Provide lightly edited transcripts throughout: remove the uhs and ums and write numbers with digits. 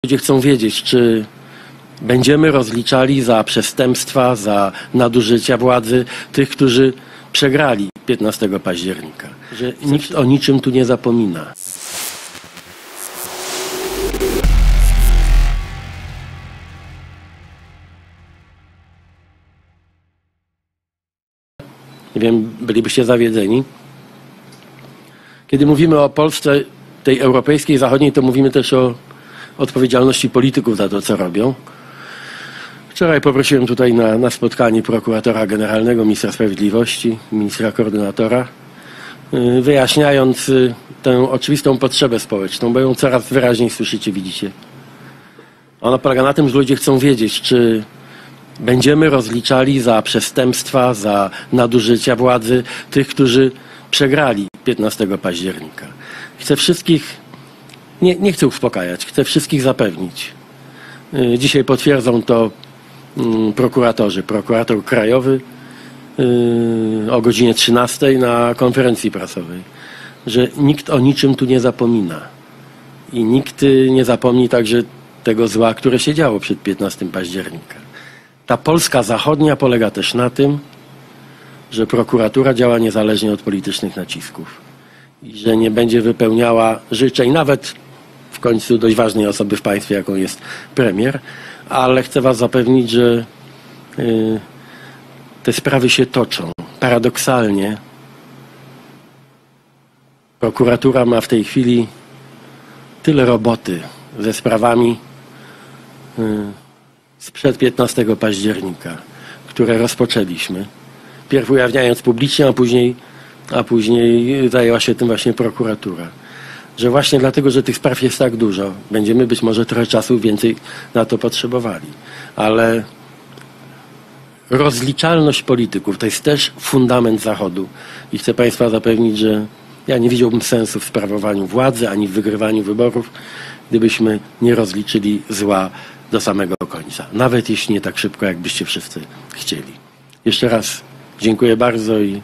Ludzie chcą wiedzieć, czy będziemy rozliczali za przestępstwa, za nadużycia władzy tych, którzy przegrali 15 października. Że nikt o niczym tu nie zapomina. Nie wiem, bylibyście zawiedzeni. Kiedy mówimy o Polsce, tej europejskiej, zachodniej, to mówimy też o odpowiedzialności polityków za to, co robią. Wczoraj poprosiłem tutaj na spotkanie prokuratora generalnego, ministra sprawiedliwości, ministra koordynatora, wyjaśniając tę oczywistą potrzebę społeczną, bo ją coraz wyraźniej słyszycie, widzicie. Ona polega na tym, że ludzie chcą wiedzieć, czy będziemy rozliczali za przestępstwa, za nadużycia władzy tych, którzy przegrali 15 października. Chcę wszystkich, nie chcę uspokajać, chcę wszystkich zapewnić. Dzisiaj potwierdzą to prokuratorzy. Prokurator krajowy o godzinie 13 na konferencji prasowej, że nikt o niczym tu nie zapomina. I nikt nie zapomni także tego zła, które się działo przed 15 października. Ta Polska zachodnia polega też na tym, że prokuratura działa niezależnie od politycznych nacisków i że nie będzie wypełniała życzeń nawet w końcu dość ważnej osoby w państwie, jaką jest premier, ale chcę was zapewnić, że te sprawy się toczą. Paradoksalnie prokuratura ma w tej chwili tyle roboty ze sprawami sprzed 15 października, które rozpoczęliśmy. Pierw ujawniając publicznie, a później zajęła się tym właśnie prokuratura. Że właśnie dlatego, że tych spraw jest tak dużo, będziemy być może trochę czasu więcej na to potrzebowali. Ale rozliczalność polityków to jest też fundament Zachodu. I chcę państwa zapewnić, że ja nie widziałbym sensu w sprawowaniu władzy, ani w wygrywaniu wyborów, gdybyśmy nie rozliczyli zła do samego końca. Nawet jeśli nie tak szybko, jakbyście wszyscy chcieli. Jeszcze raz dziękuję bardzo i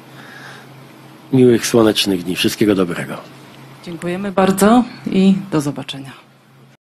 miłych, słonecznych dni. Wszystkiego dobrego. Dziękujemy bardzo i do zobaczenia.